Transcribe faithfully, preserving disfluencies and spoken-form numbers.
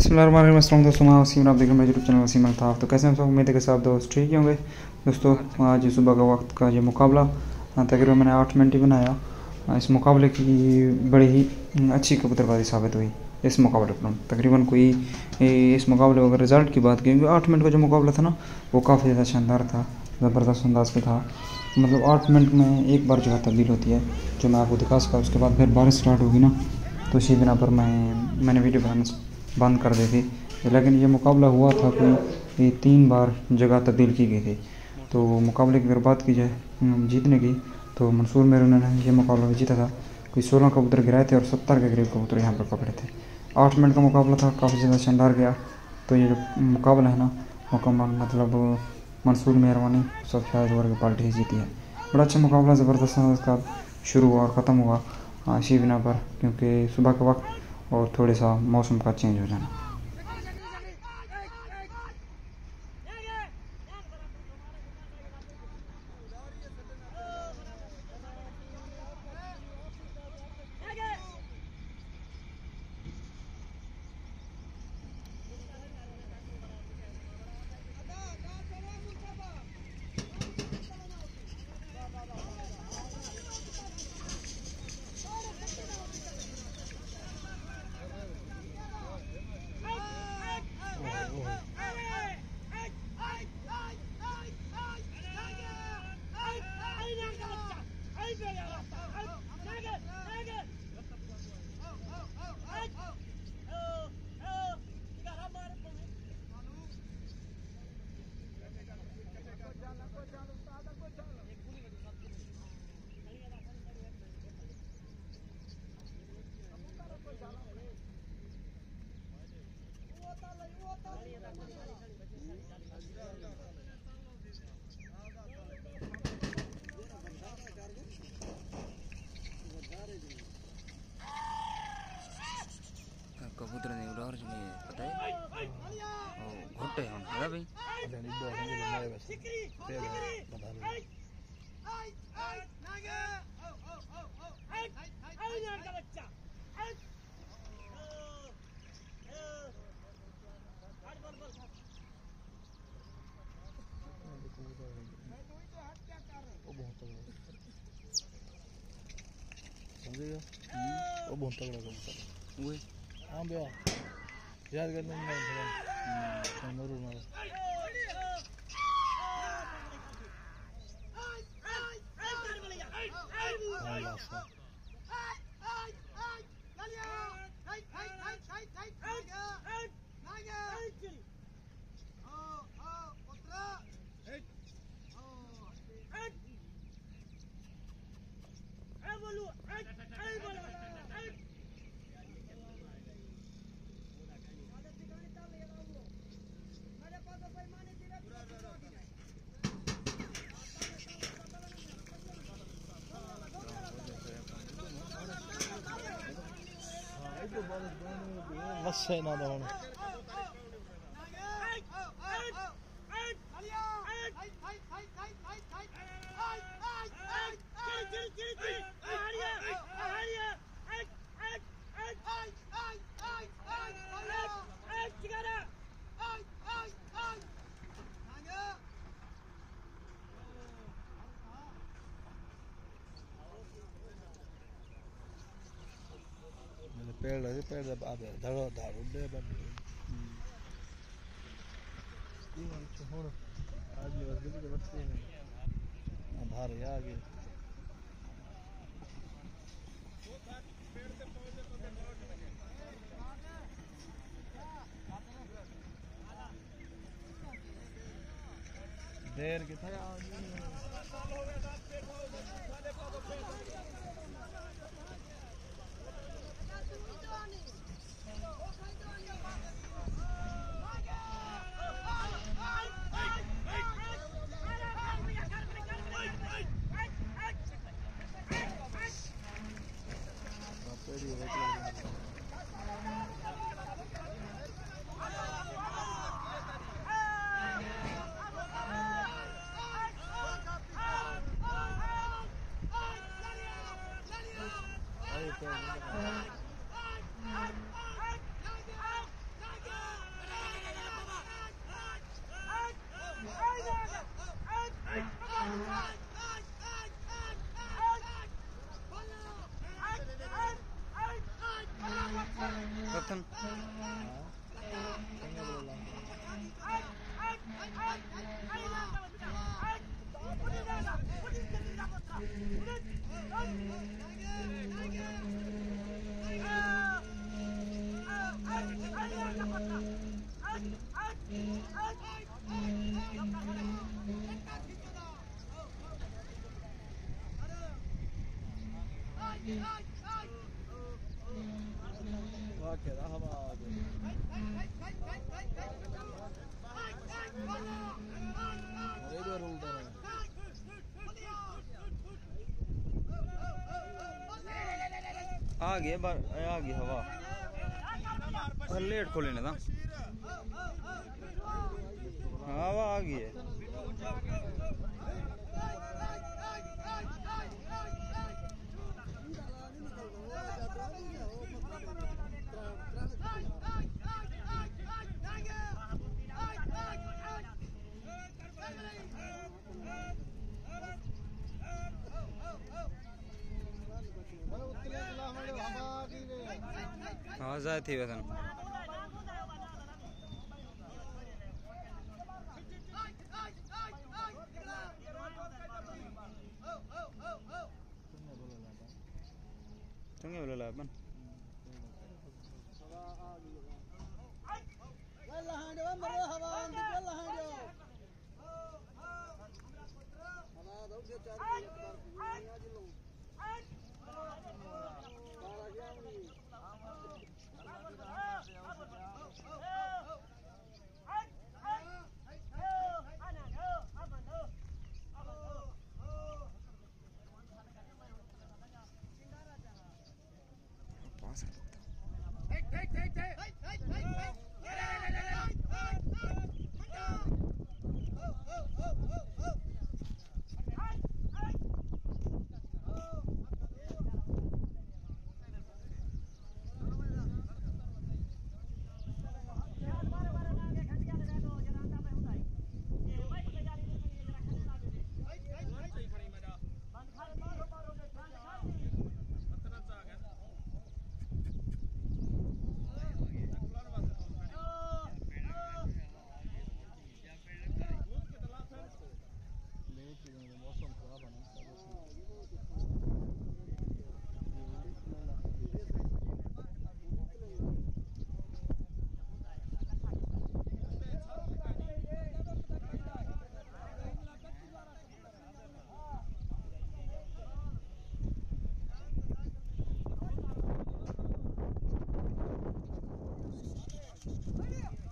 बिस्मिल्लाहिर्रहमानिर्रहीम दोस्तों, मैं वसीम, आप देख रहे हैं मेरे यूट्यूब चैनल वसीम अल्ताफ़। तो कैसे हैं सब? उम्मीद है कि सब दोस्त ठीक ही होंगे। दोस्तों, आज सुबह का वक्त का ये मुकाबला तकरीबन मैंने आठ मिनट ही बनाया। इस मुकाबले की बड़ी ही अच्छी कबूतरबाजी साबित हुई इस मुकाबले पर। तकरीबन कोई इस मुकाबले अगर रिज़ल्ट की बात करें, आठ मिनट का जो मुकाबला था ना, वो काफ़ी ज़्यादा शानदार था, ज़बरदस्त अंदाज पे था। मतलब आठ मिनट में एक बार जो है तब्दील होती है, जो मैं आपको दिखा सका। उसके बाद फिर बारिश स्टार्ट होगी ना, तो इसी बिना पर मैं मैंने वीडियो बनाना बंद कर दी थी। लेकिन ये मुकाबला हुआ था कोई तीन बार जगह तब्दील की गई थी। तो मुकाबले की अगर बात की जाए जीतने की, तो मंसूर मेरे ने ये मुकाबला जीता था। कोई सोलह कबूतर गिराए थे और सत्तर के करीब कबूतर यहाँ पर पकड़े थे। आठ मिनट का मुकाबला था, काफ़ी ज़्यादा शानदार गया। तो ये जो मुकाबला है ना, मुकम्मल मतलब मंसूर मेहरबानी सब शायद वर्ग की पार्टी जीती है। बड़ा अच्छा मुकाबला, ज़बरदस्त इसका शुरू हुआ और ख़त्म हुआ इसी बिना पर, क्योंकि सुबह का वक्त और थोड़ा सा मौसम का चेंज हो जाना। कबूतर ने उड़ा रहे हैं, पता है? ओ घोटे हैं है भाई। अरे नहीं दो हैं जो मेरे बस तेरे बता रहे हैं। वो बहुत तगड़ा समझेगा, वो बहुत तगड़ा कबूतर वो हाँ भैया याद करने में थोड़ा नूर मार हाँ लास्ट में बस है ना दौड़ पेड़ है पेड़ जब आधे धड़ो धाड़ उड़े बन ये वाला छोड़ आज ले बस के बच्चे हैं आधार है आगे देर के था كذا هذا ريدور ولدنا आ गए बार आ गई हवा और लेट खोले ना था हवा आ गई है हाँ जाए थी वैसे चंगे बोले लापन والله هاني ومر هذا عندك والله هاني هذا دوجة تعرف يا جلو मौसम खराब है ना